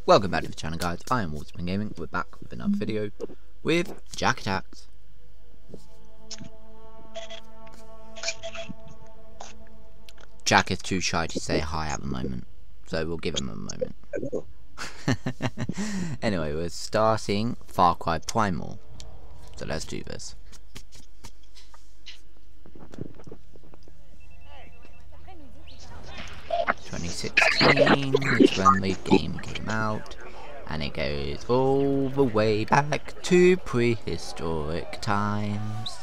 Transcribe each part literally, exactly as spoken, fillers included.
Welcome back to the channel, guys. I am Waterman Gaming. We're back with another video with Jak Attacks. Jak is too shy to say hi at the moment, so we'll give him a moment. Hello. Anyway, we're starting Far Cry Primal, so let's do this. twenty sixteen is when the game came out, and it goes all the way back to prehistoric times.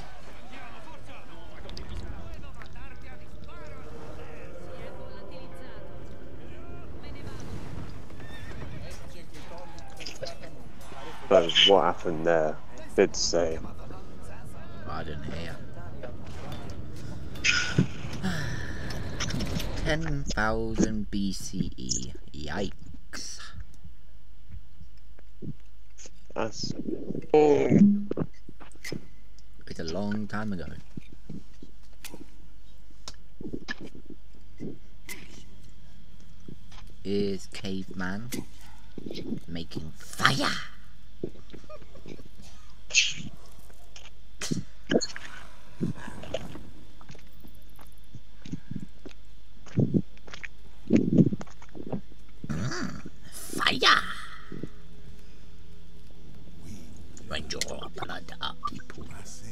So what happened there? Did say. I didn't hear. ten thousand B C E. Yikes. That's oh. It's a long time ago. Is Caveman making fire? Mm, fire! Raise your blood up, people.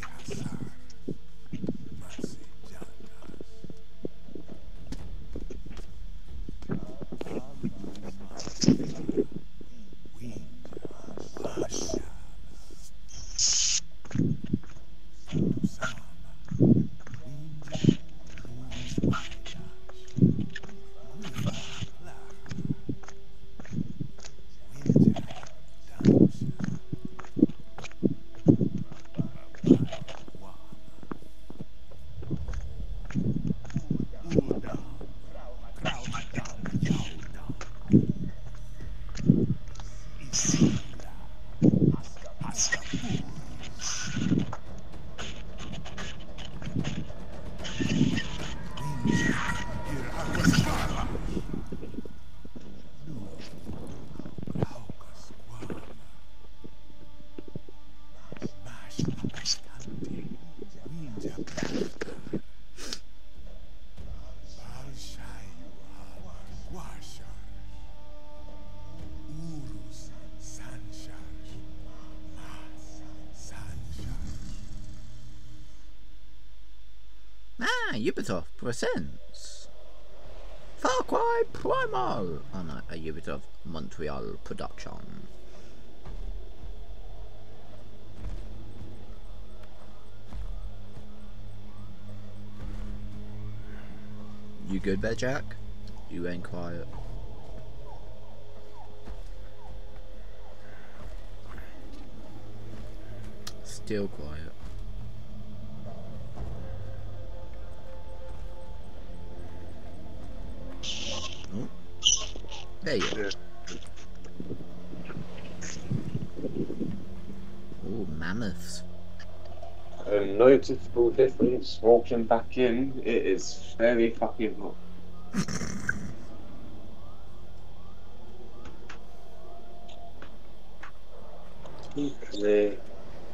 Ah, Ubisoft presents Far Cry Primal on a, a Ubisoft Montreal production. You good there, Jak? You ain't quiet. Still quiet. Oh. There you go. Oh, mammoths. A noticeable difference walking back in. It is very fucking hot. Okay.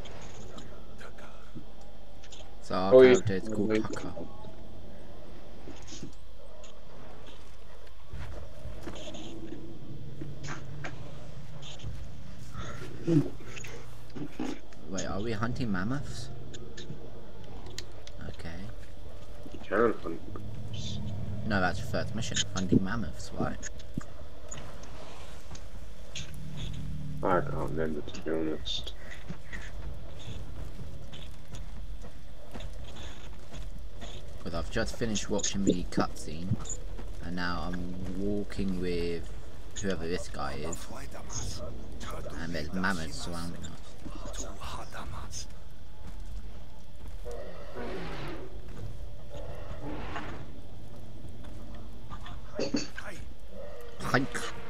So our Oh, character is yeah. called Tucker. Wait, are we hunting mammoths? Okay. You can hunt. No, that's the first mission. Hunting mammoths, right? I can't remember, to be honest. Because I've just finished watching the cutscene, and now I'm walking with whoever this guy is, and there's mammoths surrounding us. Hike.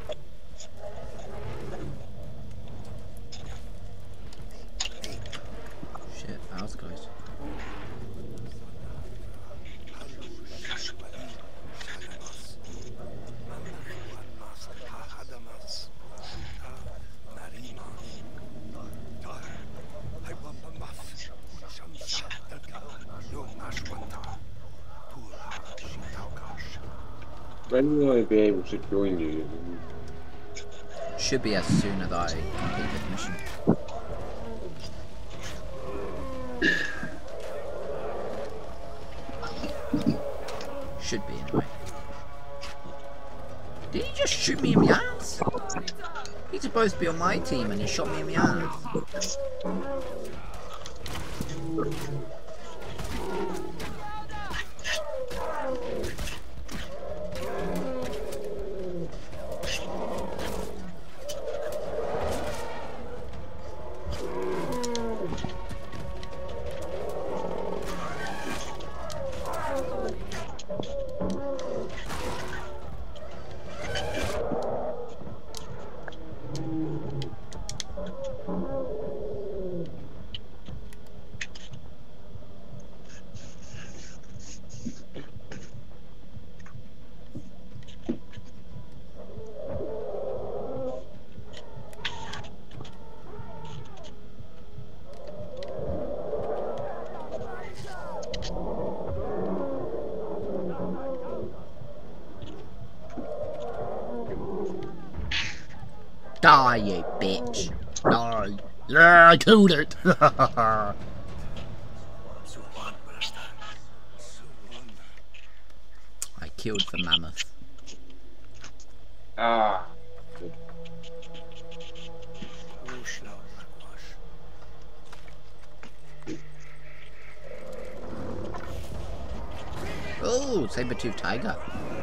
Shit, that was close. When will I be able to join you? Should be as soon as I complete this mission. Should be anyway. Did he just shoot me in the ass? He's supposed to be on my team and he shot me in the ass. Die, you bitch. Die. Yeah, I killed it. I killed the mammoth. Ah. Oh, saber-toothed tiger.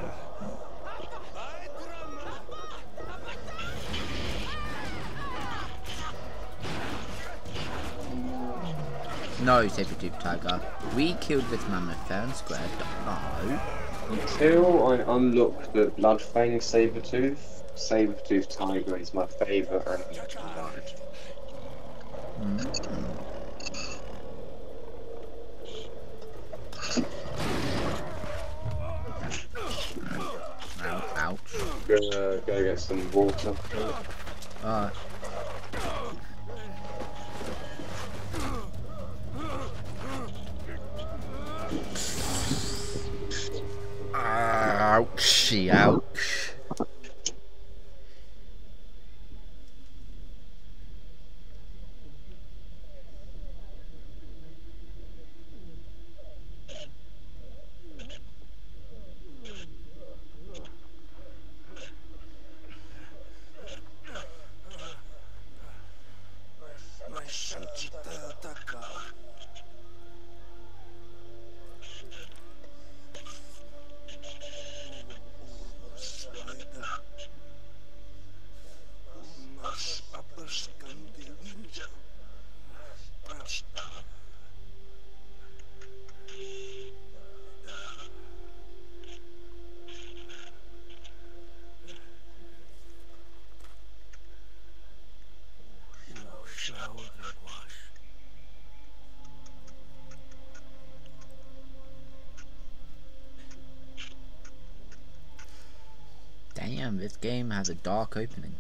No, saber-toothed tiger. We killed this mammoth fair and square. No. Until I unlock the Bloodfang Sabertooth, Sabertooth Tiger is my favourite animal to ride. Mm. Ouch, ouch. Gonna go get some water. Uh. Ouchie, ouch. Damn, this game has a dark opening.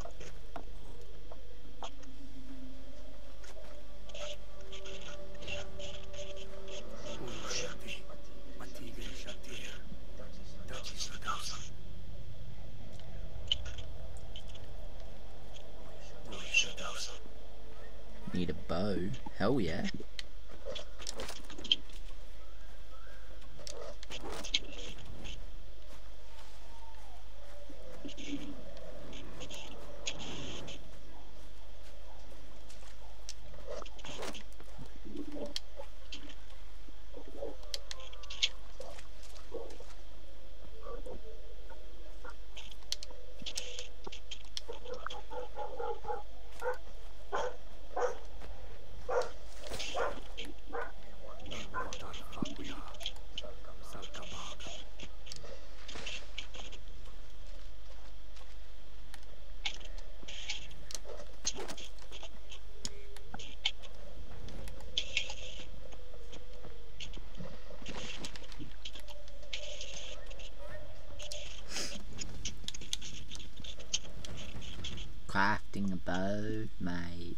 Need a bow? Hell yeah. Crafting a bow, mate.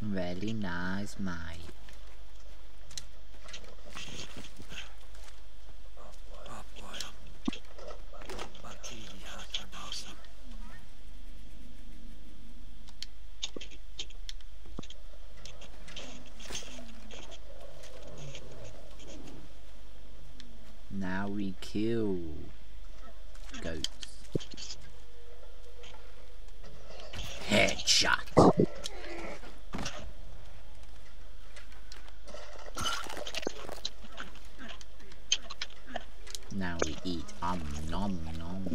Really nice, mate. Now we kill goats. Headshot. Now we eat. Um nom nom.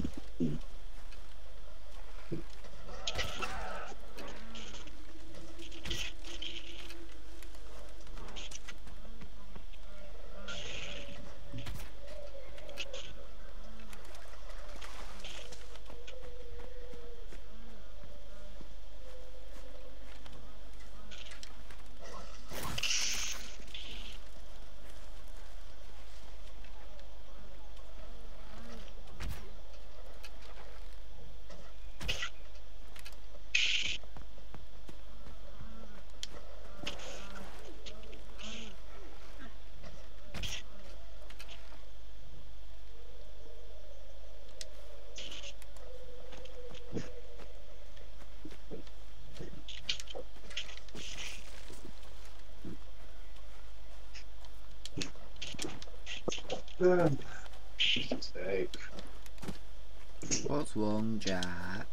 Mistake. What's wrong, Jack?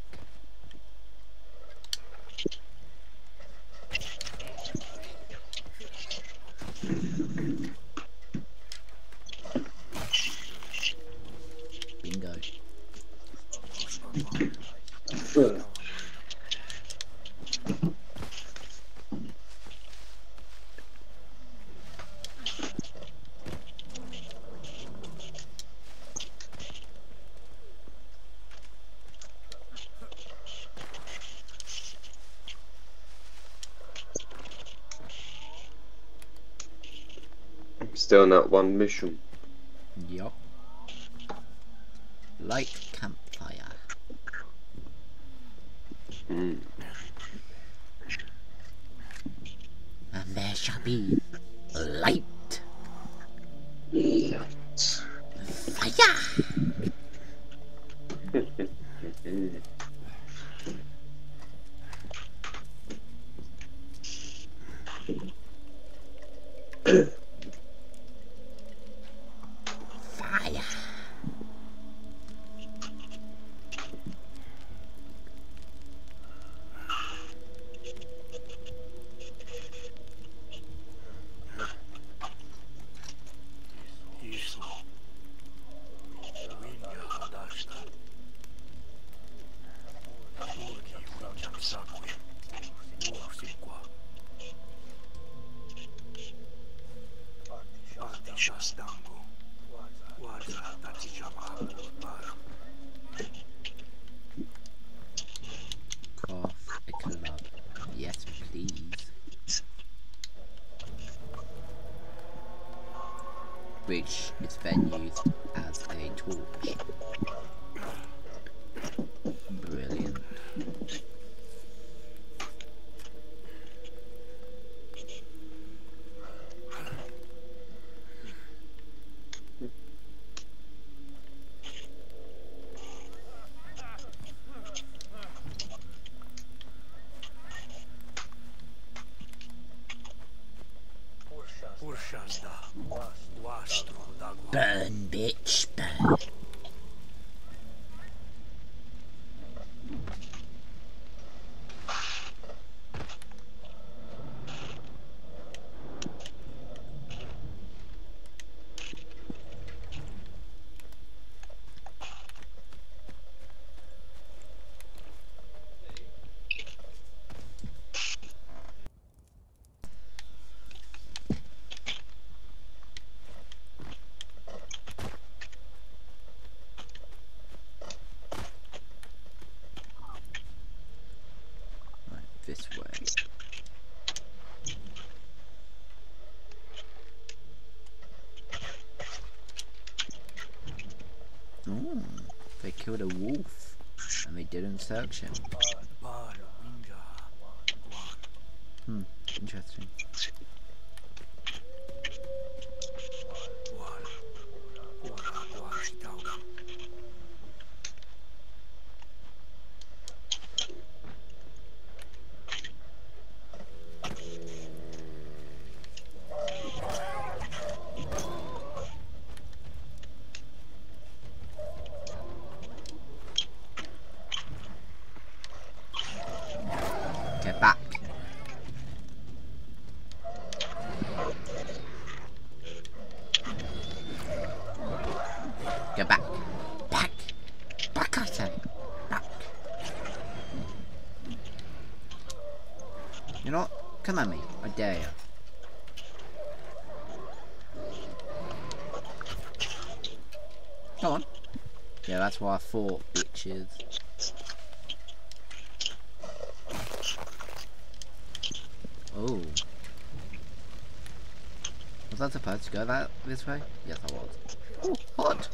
Bingo. Still not one mission. Yup. Light campfire. Mm. And there shall be light. Fire! Fire! Craft a club. Yes, please. Which is then used as a torch. Brilliant. Burn, bitch, burn. This way. Oh, they killed a wolf and they didn't search him. Hmm. Interesting. Get back. Get back. Back. Back, I say. Back. You know what? Come at me. I dare you. Come on. Yeah, that's what I thought, bitches. Oh. Was I supposed to go that this way? Yes, I was. Oh, hot!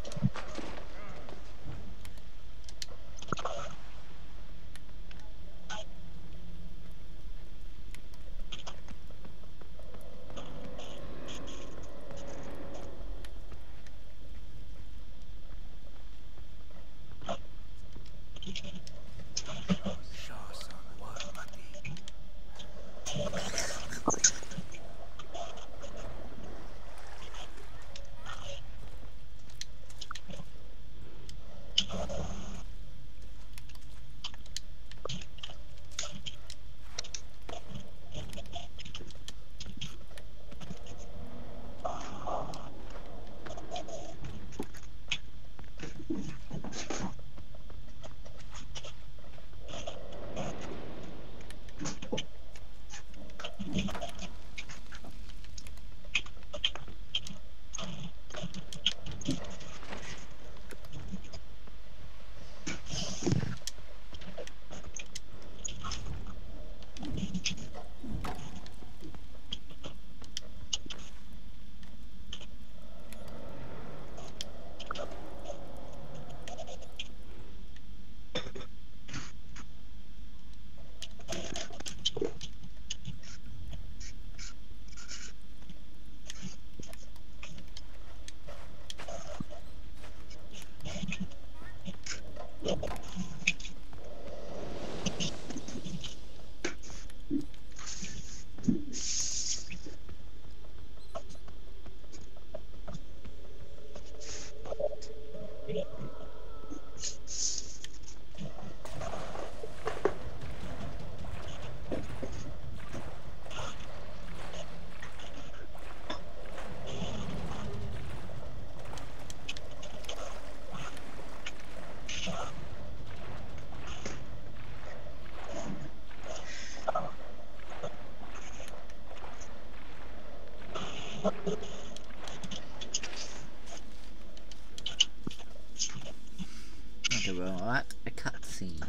Okay, we're at a cutscene.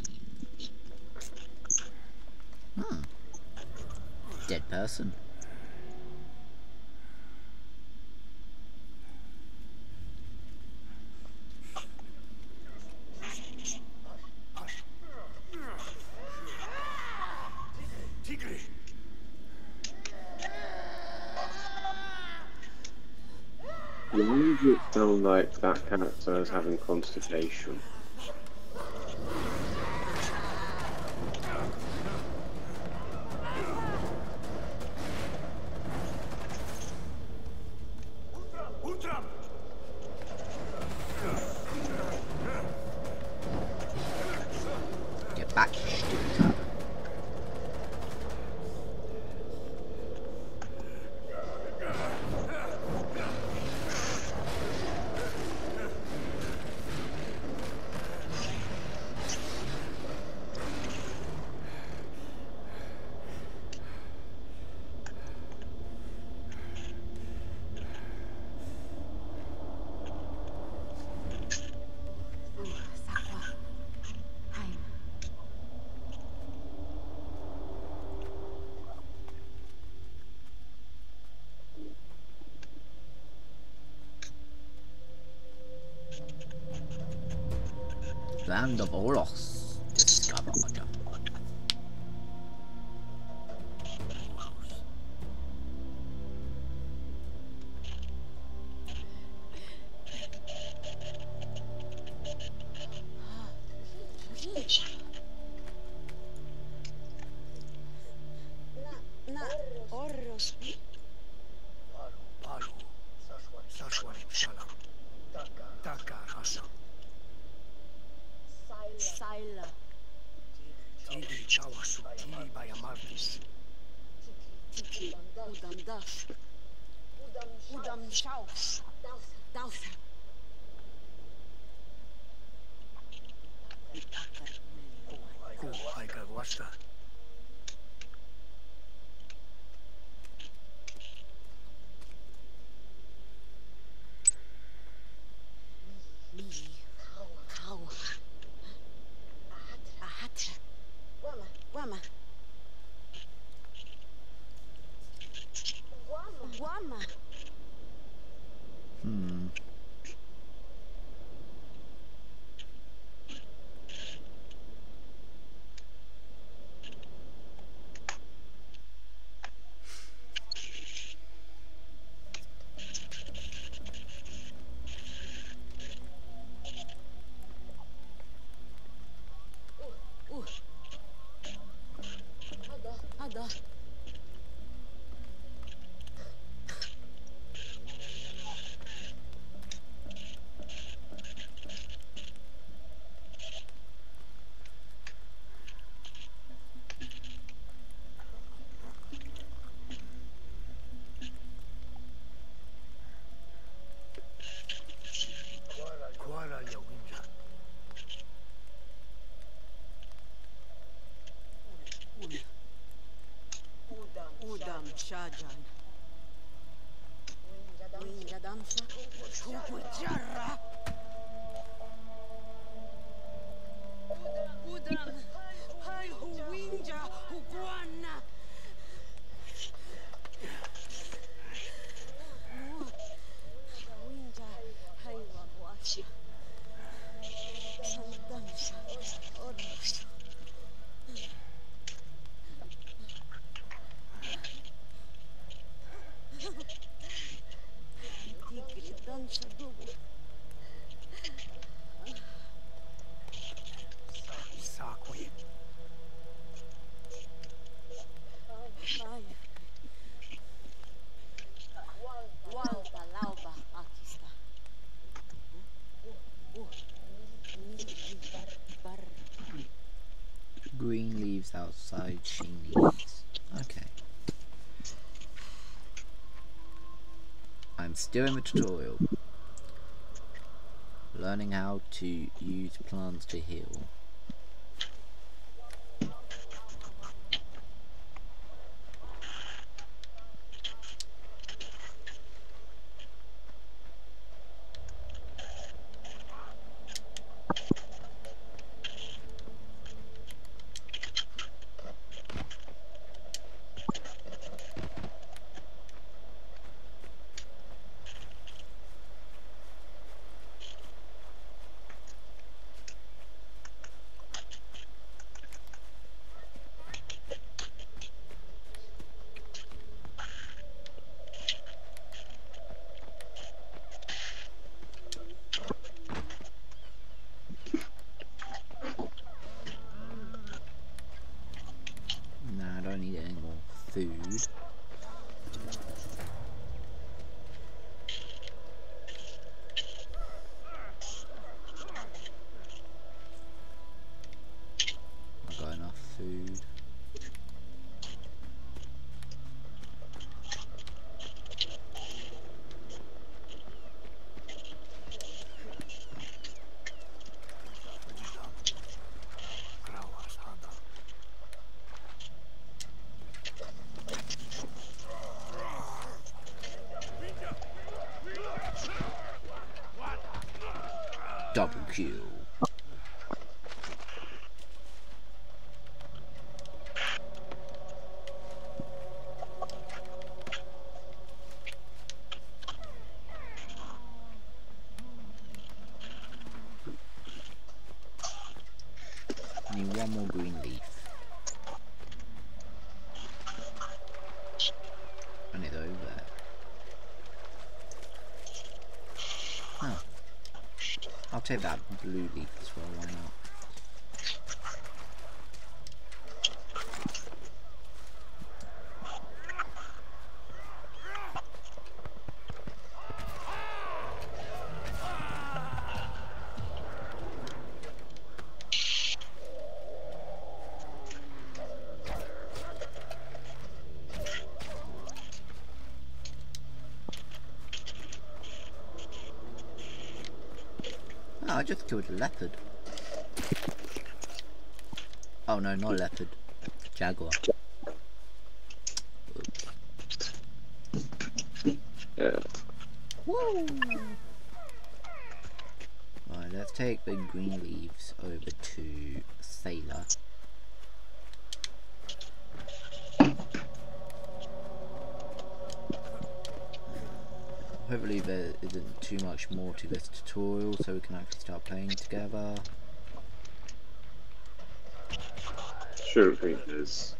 Hmm. Dead person. Why does it sound like that character is having constipation? Get back, stupid. Land of Oros discovered. Wana Oros. Palu. Sashwari Salam. Taka Hasa. Saila. Tili Chawasu. Tili Bayamartis. Udam Das. Udam Shaus. Dausa. Ku Aika Wasta. Mili. Kau. Ahatra. Wama. Wama. Wama. Hmm. Uh. Ada. Ada. Kuala Yawinja. Udam Shajan. Winja Damsha. Kukujarra. Udam. Hai Huwinja. Huguana. Winja. Hai Wagwasha. Damsha. Oros. Tigre dança dubu. Sakwe. Ai. Walta lauba aqui está. Bar. Green leaves outside Shini's. Okay. I'm still in the tutorial. Learning how to use plants to heal. Nah, I don't need any more food. I've got enough food. Grawas Hada. Double kill. Need one more green leaf. And it's over there. Huh. I'll take that blue leaf as well, why not? I just killed a leopard. Oh no, not a leopard. Jaguar. Oops. Yeah. Woo! Right, let's take the green leaves over to Sailor. Hopefully there isn't too much more to this tutorial, so we can actually start playing together. Sure, think there's.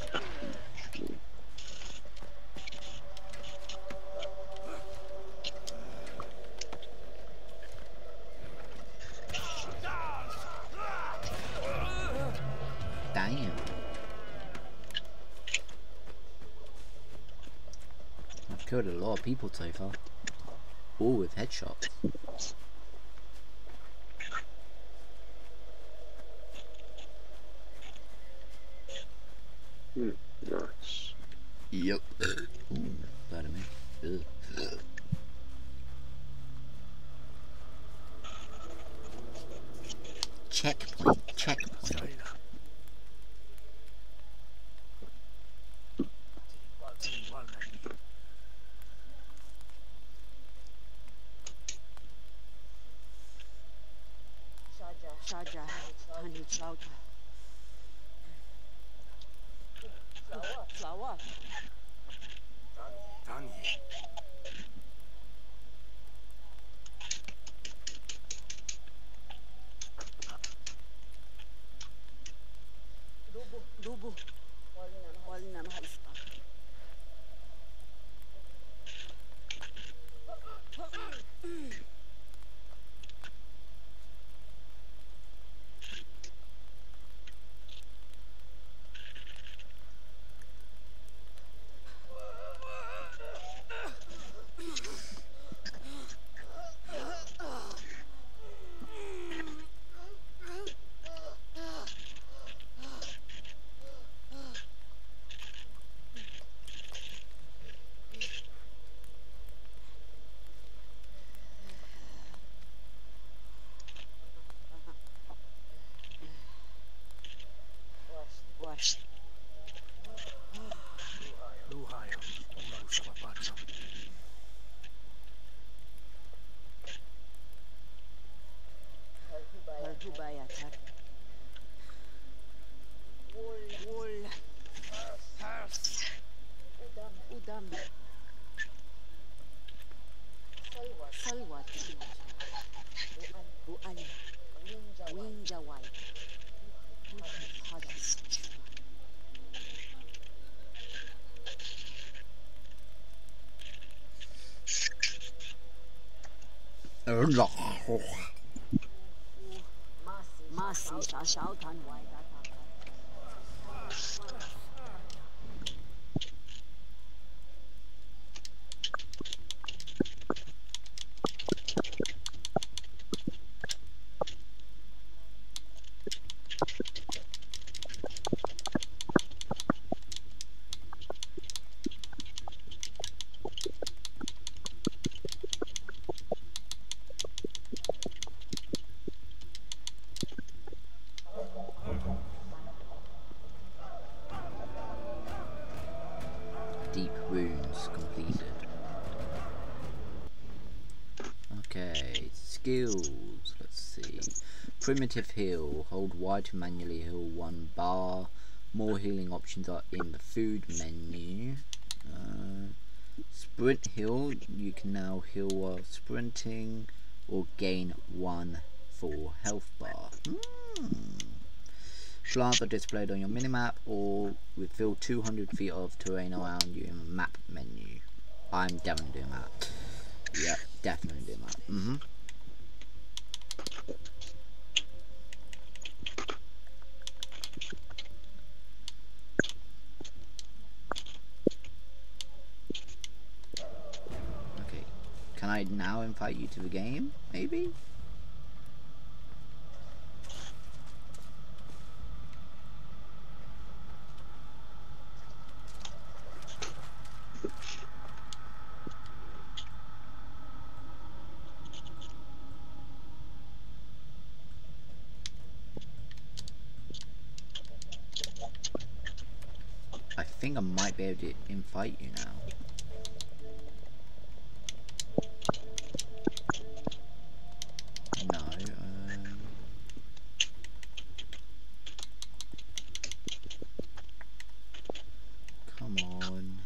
Damn. I've killed a lot of people so far. All with headshots. Hmm, nice. Yep. Ooh, that of me. Ugh. Checkpoint, checkpoint. Shaja, honey flower. Flower. Danny. Dubu. Walna mahalista. Wash. Luhayo. Ulus mapatsa. Halhubaya tar. Wool. Udam. Salwa. Uan. Winjawai. Hadas. Masi sa shautan wai data. Deep runes completed. Okay, skills. Let's see. Primitive heal. Hold Y to manually heal one bar. More healing options are in the food menu. Uh, sprint heal. You can now heal while sprinting or gain one full health bar. Hmm. Plants are displayed on your minimap or reveal two hundred feet of terrain around you in the map menu. I'm definitely doing that. Yeah, definitely doing that. Mm-hmm. Okay. Can I now invite you to the game? Maybe? think I might be able to invite you now. No. Um, come on.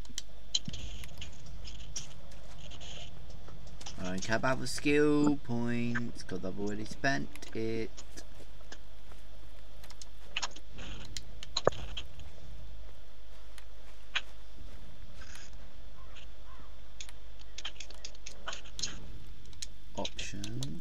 I don't care about the skill points because I've already spent it. Options.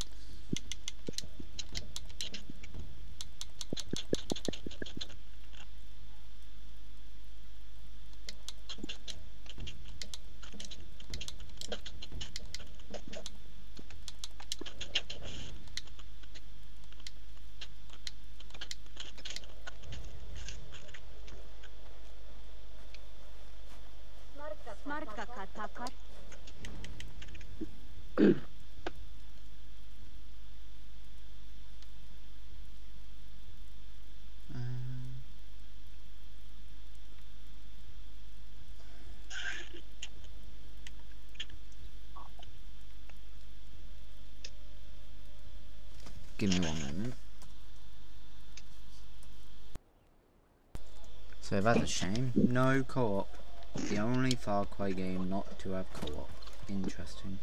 Marka katakar. Um, give me one moment. So that's a shame. No co-op. The only Far Cry game not to have co-op. Interesting.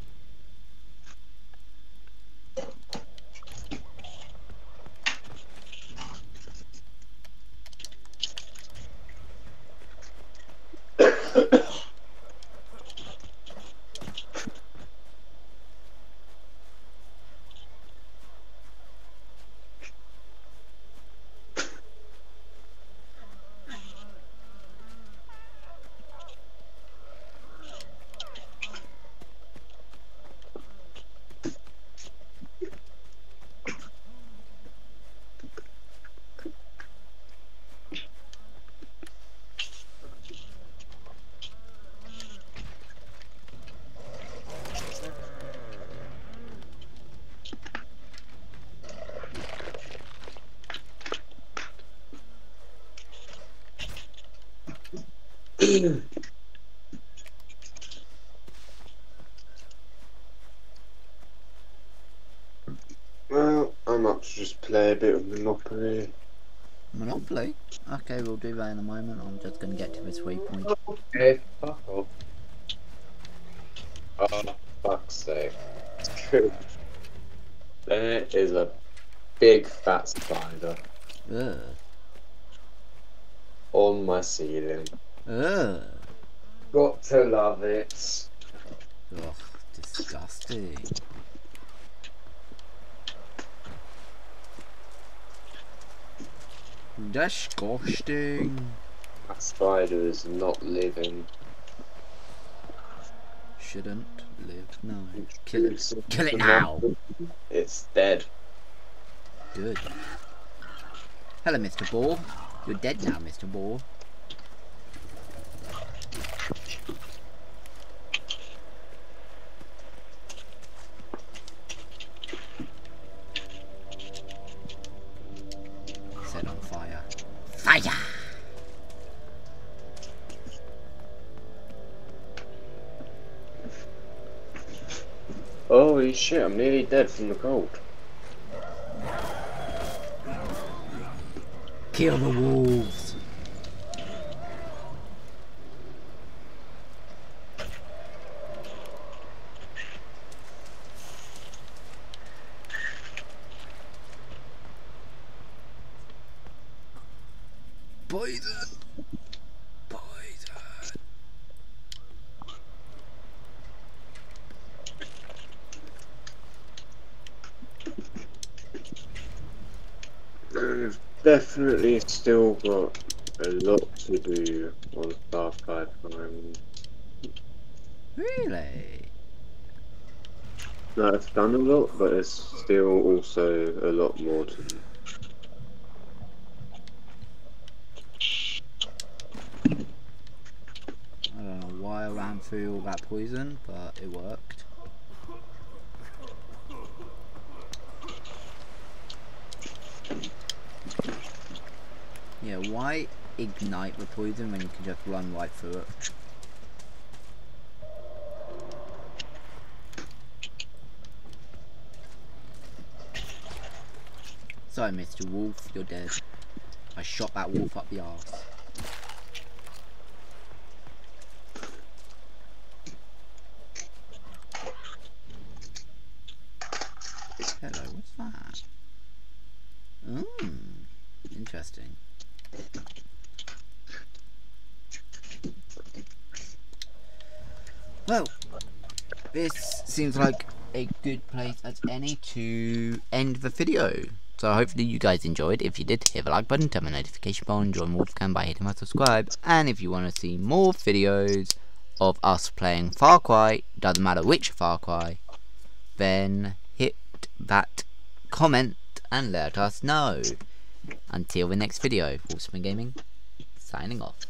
Well, I'm up to just play a bit of Monopoly. Monopoly? Okay, we'll do that in a moment. I'm just going to get to this waypoint. Okay, fuck off. Oh, fuck's sake. Good. There is a big fat spider Ugh. on my ceiling. Ugh. Got to love it. Ugh, disgusting. Disgusting. That spider is not living. Shouldn't live. No. Kill it. Kill it now. It's dead. Good. Hello, Mister Ball. You're dead now, Mister Ball. Set on fire. Fire! Holy shit, I'm nearly dead from the cold. Kill the wolves. Poison. Poison. I've definitely still got a lot to do on Far Cry five. Really? No, I've done a lot, but there's still also a lot more to do. I don't know why I ran through all that poison, but it worked. Yeah, why ignite the poison when you can just run right through it. Sorry, Mister Wolf, you're dead. I shot that wolf up the arse. Hello, what's that? Mmm, interesting. Well, this seems like a good place as any to end the video. So hopefully you guys enjoyed. If you did, hit the like button, turn the notification bell, and join Wolfgang by hitting my subscribe. And if you want to see more videos of us playing Far Cry, doesn't matter which Far Cry, then hit that comment and let us know. Until the next video, Wolfsman Gaming, signing off.